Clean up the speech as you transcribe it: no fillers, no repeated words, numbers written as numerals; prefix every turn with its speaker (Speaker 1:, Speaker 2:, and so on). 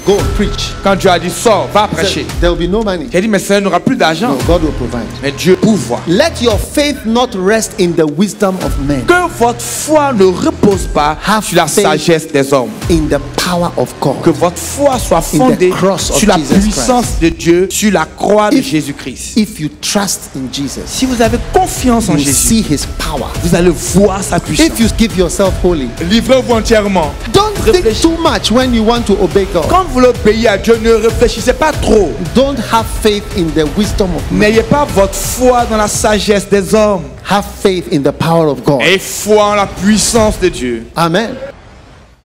Speaker 1: go preach,
Speaker 2: Quand Dieu a dit sors, va
Speaker 1: he
Speaker 2: prêcher.
Speaker 1: said, there will be no money.
Speaker 2: J'ai dit mais Seigneur n'aura plus d'argent.
Speaker 1: No, God will provide.
Speaker 2: Mais Dieu pourvoit.
Speaker 1: Let your faith not rest in the wisdom of men,
Speaker 2: Que votre foi ne repose pas
Speaker 1: Have
Speaker 2: sur la
Speaker 1: faith.
Speaker 2: sagesse des hommes.
Speaker 1: in the power of
Speaker 2: Que
Speaker 1: God.
Speaker 2: votre foi soit
Speaker 1: In the
Speaker 2: fondée
Speaker 1: cross of
Speaker 2: sur la
Speaker 1: Jesus
Speaker 2: puissance de Dieu, sur la croix de
Speaker 1: If-
Speaker 2: Jésus-Christ.
Speaker 1: If you trust in Jesus,
Speaker 2: Si vous avez confiance en
Speaker 1: you will
Speaker 2: Jésus,
Speaker 1: see his power.
Speaker 2: vous allez voir sa puissance.
Speaker 1: If you give yourself wholly,
Speaker 2: Livrez-vous entièrement.
Speaker 1: don't think
Speaker 2: Réfléchis.
Speaker 1: too much when you want to obey God.
Speaker 2: Quand vous voulez obéir à Dieu, ne réfléchissez pas trop.
Speaker 1: Don't have faith in the wisdom of men.
Speaker 2: N'ayez pas votre foi dans la sagesse des hommes.
Speaker 1: Have faith in the power of God.
Speaker 2: Et foi en la puissance de Dieu.
Speaker 1: Amen.